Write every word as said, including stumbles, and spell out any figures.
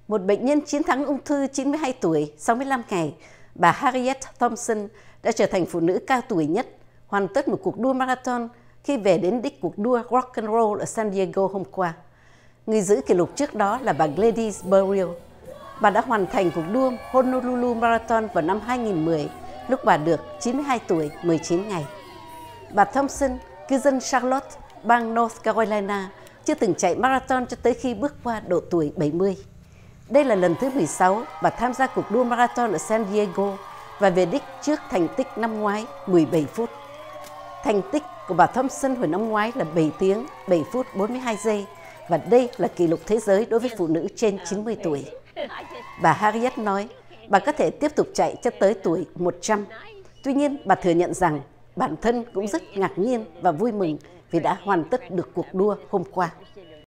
Một bệnh nhân chiến thắng ung thư chín mươi hai tuổi, sáu mươi lăm ngày, bà Harriet Thompson đã trở thành phụ nữ cao tuổi nhất hoàn tất một cuộc đua marathon khi về đến đích cuộc đua Rock and Roll ở San Diego hôm qua. Người giữ kỷ lục trước đó là bà Gladys Burrill. Bà đã hoàn thành cuộc đua Honolulu Marathon vào năm hai nghìn mười, lúc bà được chín mươi hai tuổi, mười chín ngày. Bà Thompson, cư dân Charlotte, bang North Carolina, chưa từng chạy marathon cho tới khi bước qua độ tuổi bảy mươi. Đây là lần thứ mười sáu bà tham gia cuộc đua marathon ở San Diego và về đích trước thành tích năm ngoái mười bảy phút. Thành tích của bà Thompson hồi năm ngoái là bảy tiếng, bảy phút bốn mươi hai giây và đây là kỷ lục thế giới đối với phụ nữ trên chín mươi tuổi. Bà Harriet nói bà có thể tiếp tục chạy cho tới tuổi một trăm. Tuy nhiên, bà thừa nhận rằng bản thân cũng rất ngạc nhiên và vui mừng vì đã hoàn tất được cuộc đua hôm qua.